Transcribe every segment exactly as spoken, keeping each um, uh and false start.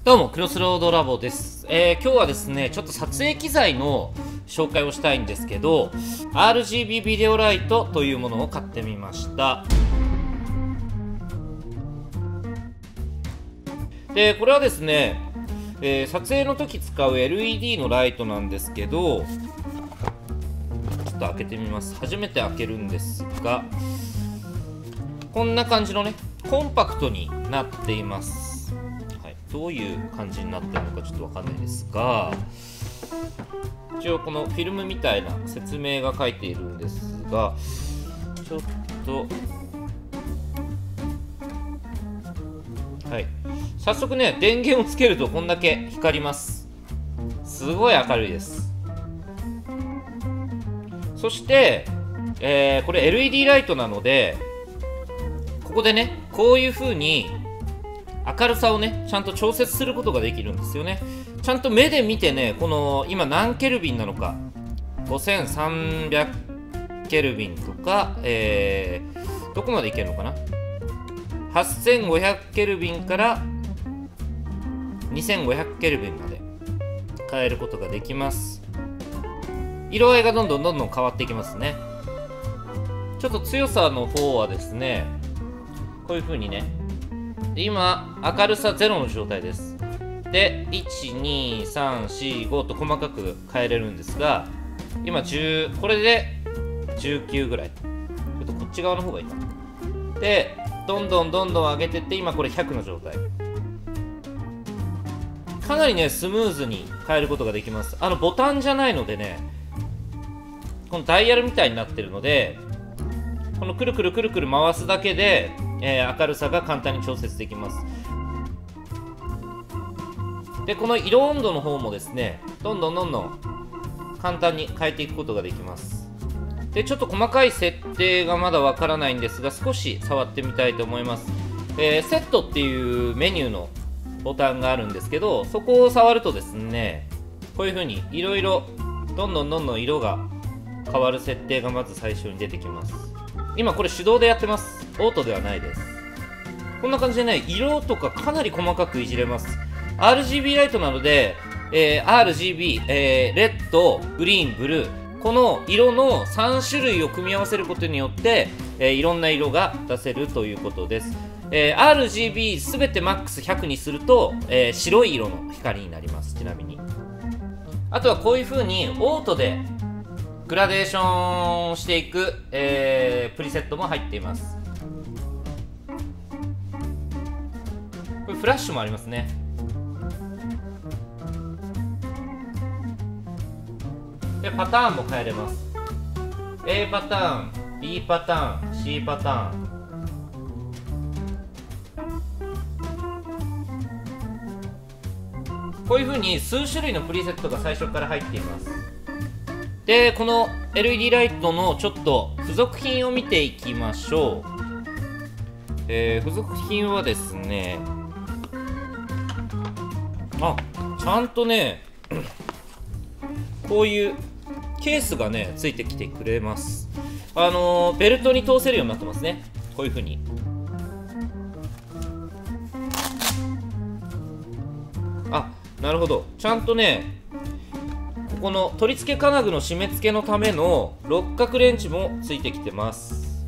どうも、クロスロードラボです。えー、今日はですね、ちょっと撮影機材の紹介をしたいんですけど、アールジービー ビデオライトというものを買ってみました。で、これはですね、えー、撮影の時使う エルイーディー のライトなんですけど、ちょっと開けてみます。初めて開けるんですが、こんな感じのね、コンパクトになっています。どういう感じになってるのかちょっとわかんないですが、一応このフィルムみたいな説明が書いているんですが、ちょっとはい、早速ね、電源をつけるとこんだけ光ります。すごい明るいです。そして、えー、これ エルイーディー ライトなので、ここでね、こういう風に明るさをね、ちゃんと調節することができるんですよね。ちゃんと目で見てね、この今何ケルビンなのか、ごせんさんびゃくケルビンとか、えー、どこまでいけるのかな、はっせんごひゃくケルビンからにせんごひゃくケルビンまで変えることができます。色合いがどんどんどんどん変わっていきますね。ちょっと強さの方はですね、こういう風にね、今明るさゼロの状態です。でいちにさんよんごと細かく変えれるんですが、今じゅう、これでじゅうきゅうぐらい。ちょっとこっち側の方がいいかな。でどんどんどんどん上げてって、今これひゃくの状態。かなりねスムーズに変えることができます。あのボタンじゃないのでね、このダイヤルみたいになってるので、このくるくるくるくる回すだけで、えー、明るさが簡単に調節できます。でこの色温度の方もですね、どんどんどんどん簡単に変えていくことができます。でちょっと細かい設定がまだわからないんですが、少し触ってみたいと思います。えー、セットっていうメニューのボタンがあるんですけど、そこを触るとですね、こういう風にいろいろどんどんどんどん色が変わる設定がまず最初に出てきます。今これ手動でやってます。オートではないです。こんな感じでね、色とかかなり細かくいじれます。 アールジービー ライトなので、えー、アールジービー、えー、レッド、グリーン、ブルー、この色のさん種類を組み合わせることによって、えー、いろんな色が出せるということです。えー、アールジービー すべてマックスひゃくにすると、えー、白い色の光になります。ちなみにあとはこういう風にオートでグラデーションしていく、えー、プリセットも入っています。これフラッシュもありますね。でパターンも変えれます。 A パターン、 B パターン、 C パターン。こういう風に数種類のプリセットが最初から入っています。でこの エルイーディー ライトのちょっと付属品を見ていきましょう。えー、付属品はですね、あ、ちゃんとねこういうケースがねついてきてくれます。あのー、ベルトに通せるようになってますね。こういう風にあ、なるほど、ちゃんとねここの取り付け金具の締め付けのための六角レンチもついてきてます。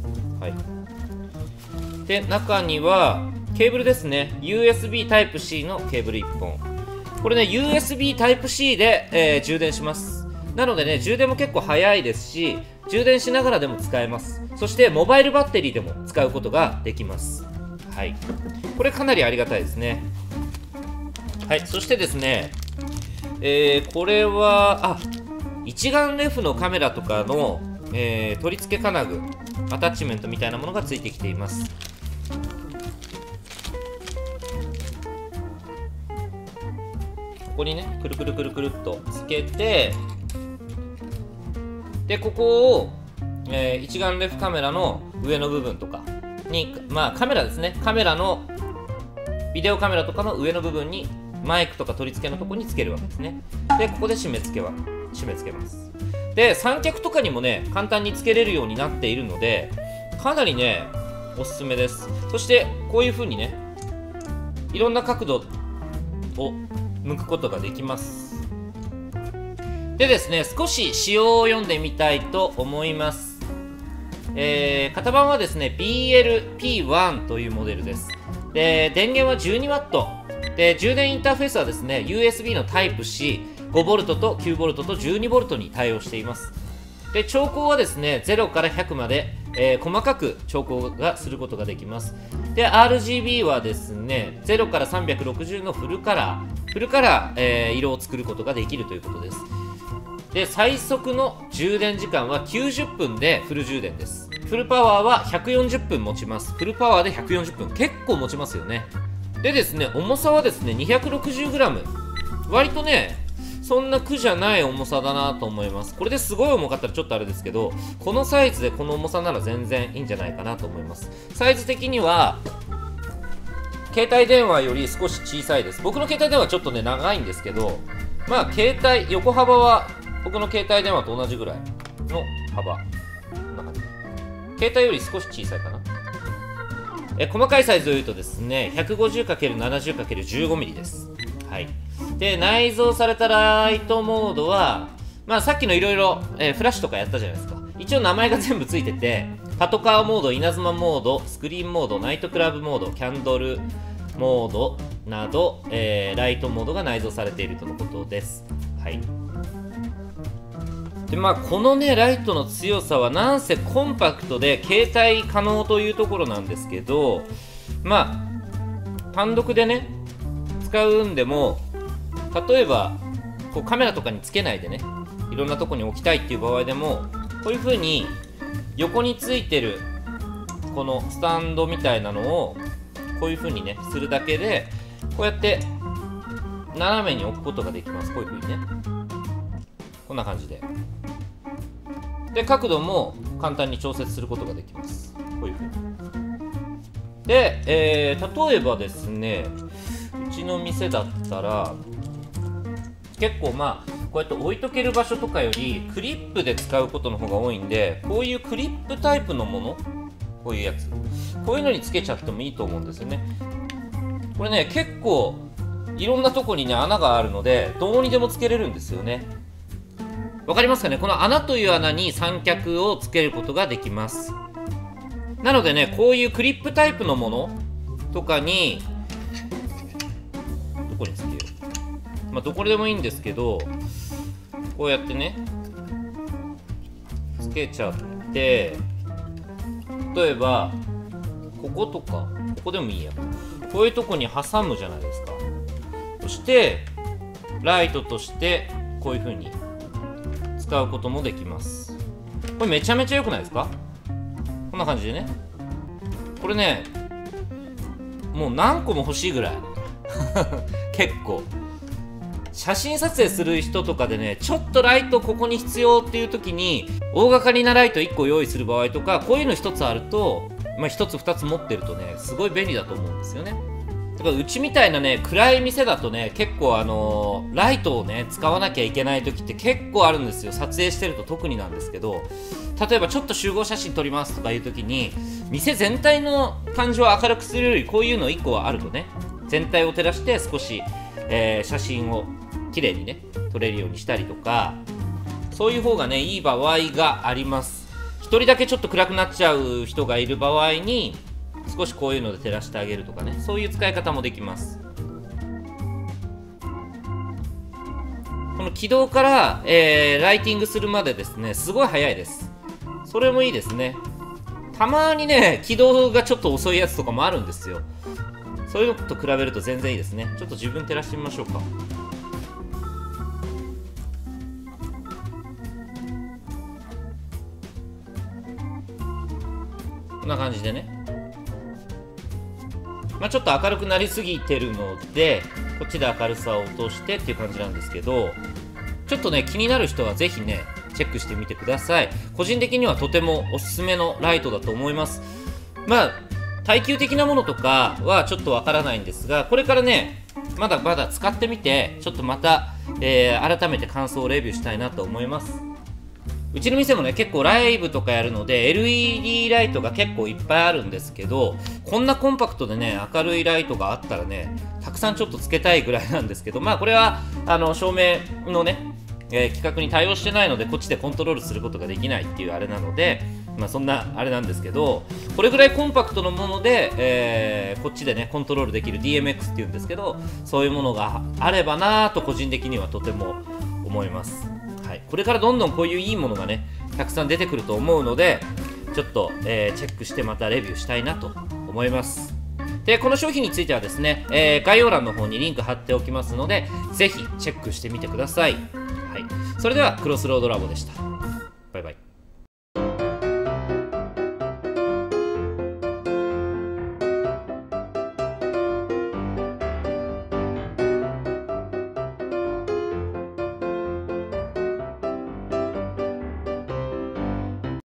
はい、で中にはケーブルですね。 ユーエスビー タイプ C のケーブルいっぽん。これね ユーエスビー タイプ C で、えー、充電します。なのでね充電も結構早いですし、充電しながらでも使えます。そしてモバイルバッテリーでも使うことができます。はい、これかなりありがたいですね。はい、そしてですね、えー、これはあ一眼レフのカメラとかの、えー、取り付け金具アタッチメントみたいなものがついてきています。ここにねくるくるくるくるっとつけて、でここを、えー、一眼レフカメラの上の部分とかに、まあカメラですね、カメラのビデオカメラとかの上の部分にマイクとか取り付けのところにつけるわけですね。でここで締め付けは締め付けます。で三脚とかにもね簡単につけれるようになっているので、かなりねおすすめです。そしてこういう風にねいろんな角度を向くことができます。でですね、少し仕様を読んでみたいと思います。えー、型番はですね ビーエルピーワン というモデルです。で電源は じゅうにワット で、充電インターフェースはですね ユーエスビー のタイプ C、ごボルト と きゅうボルト と じゅうにボルト に対応しています。で調光はですねゼロからひゃくまで、えー、細かく調光がすることができます。で アールジービー はですねゼロからさんびゃくろくじゅうのフルカラーフルカラー、えー、色を作ることができるということです。で最速の充電時間はきゅうじゅっぷんでフル充電です。フルパワーはひゃくよんじゅっぷん持ちます。フルパワーでひゃくよんじゅっぷん、結構持ちますよね。でですね重さはですね にひゃくろくじゅうグラム、 割とねそんな苦じゃない重さだなと思います。これですごい重かったらちょっとあれですけど、このサイズでこの重さなら全然いいんじゃないかなと思います。サイズ的には携帯電話より少し小さいです。僕の携帯電話ちょっとね長いんですけど、まあ携帯横幅は僕の携帯電話と同じぐらいの幅、こんな感じ。携帯より少し小さいかな。え細かいサイズを言うとですね ひゃくごじゅうかけるななじゅうかけるじゅうごミリ です。はい。で内蔵されたライトモードは、まあ、さっきのいろいろフラッシュとかやったじゃないですか。一応名前が全部ついてて、パトカーモード、稲妻モード、スクリーンモード、ナイトクラブモード、キャンドルモードなど、えー、ライトモードが内蔵されているとのことです。はい。でまあこのねライトの強さはなんせコンパクトで携帯可能というところなんですけど、まあ単独でね使うんでも、例えばこうカメラとかにつけないでねいろんなとこに置きたいっていう場合でも、こういう風に横についてるこのスタンドみたいなのをこういう風にねするだけで、こうやって斜めに置くことができます。こういう風にね、こんな感じで。で角度も簡単に調節することができます。こういう風に。で、えー、例えばですねうちの店だったら結構まあこうやって置いとける場所とかよりクリップで使うことの方が多いんで、こういうクリップタイプのもの、こういうやつ、こういうのにつけちゃってもいいと思うんですよね。これね結構いろんなとこにね穴があるのでどうにでもつけれるんですよね。わかりますかね。この穴という穴に三脚をつけることができます。なのでねこういうクリップタイプのものとかにどこにつけよう、まあどこでもいいんですけど、こうやってねつけちゃって、例えばこことかここでもいいや、こういうとこに挟むじゃないですか。そしてライトとしてこういう風に使うこともできます。これめちゃめちゃ良くないですか。こんな感じでね、これねもう何個も欲しいぐらい結構写真撮影する人とかでねちょっとライトここに必要っていう時に大掛かりなライトいっこ用意する場合とか、こういうのひとつあると、まあ、ひとつふたつ持ってるとねすごい便利だと思うんですよね。だからうちみたいなね暗い店だとね結構あのー、ライトをね使わなきゃいけない時って結構あるんですよ。撮影してると特になんですけど、例えばちょっと集合写真撮りますとかいう時に店全体の感じを明るくするよりこういうのいっこあるとね全体を照らして少し、えー、写真を綺麗にね撮れるようにしたりとか、そういう方がねいい場合があります。一人だけちょっと暗くなっちゃう人がいる場合に少しこういうので照らしてあげるとかね、そういう使い方もできます。この起動から、えー、ライティングするまでですねすごい早いです。それもいいですね。たまにね起動がちょっと遅いやつとかもあるんですよ。そういうのと比べると全然いいですね。ちょっと自分照らしてみましょうか。こんな感じでね、まあ、ちょっと明るくなりすぎてるのでこっちで明るさを落としてっていう感じなんですけど、ちょっとね気になる人はぜひねチェックしてみてください。個人的にはとてもおすすめのライトだと思います。まあ耐久的なものとかはちょっとわからないんですが、これからねまだまだ使ってみてちょっとまた、えー、改めて感想をレビューしたいなと思います。 うちの店もね結構ライブとかやるので エルイーディー ライトが結構いっぱいあるんですけど、こんなコンパクトでね明るいライトがあったらねたくさんちょっとつけたいぐらいなんですけど、まあこれはあの照明のね、えー、規格に対応してないのでこっちでコントロールすることができないっていうあれなので、まあそんなあれなんですけど、これぐらいコンパクトなもので、えー、こっちでねコントロールできる ディーエムエックス っていうんですけど、そういうものがあればなぁと個人的にはとても思います。はい、これからどんどんこういういいものがねたくさん出てくると思うので、ちょっと、えー、チェックしてまたレビューしたいなと思います。でこの商品についてはですね、えー、概要欄の方にリンク貼っておきますので、ぜひチェックしてみてください。はい、それではクロスロードラボでした。